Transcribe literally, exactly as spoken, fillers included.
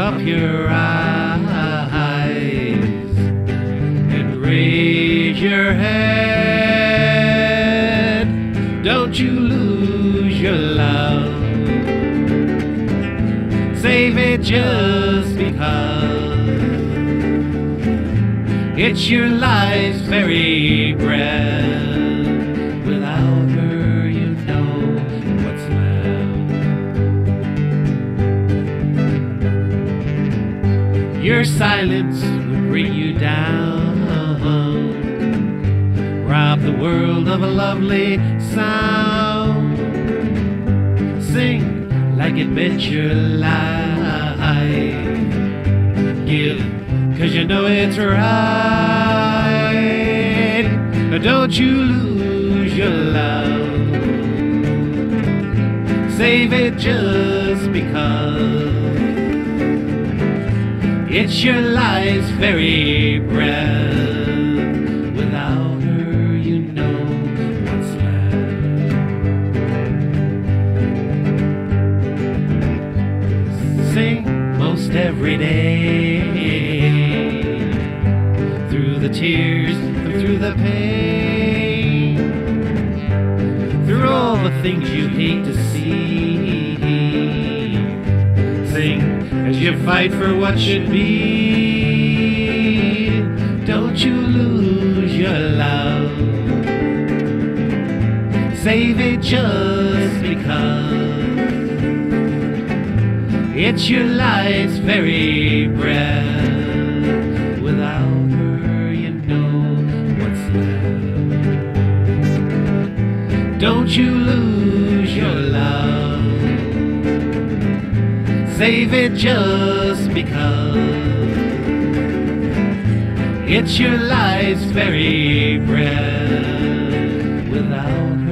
up your eyes and raise your head. Don't you lose your love. Save it just because it's your life's very breath. Without her, you know what's left. Your silence would bring you down, rob the world of a lovely sound. Sing like it meant your life. Give, 'cause you know it's right. Don't you lose your love. Save it just because it's your life's very breath. Without her, you know what's left. Sing most every day, through the tears and through the pain, through all the things you hate to see. Sing as you fight for what should be. Don't you lose your love. Save it just because it's your life's very breath. Without her, you know what's left. Don't you lose your love. Save it just because it's your life's very breath. Without her,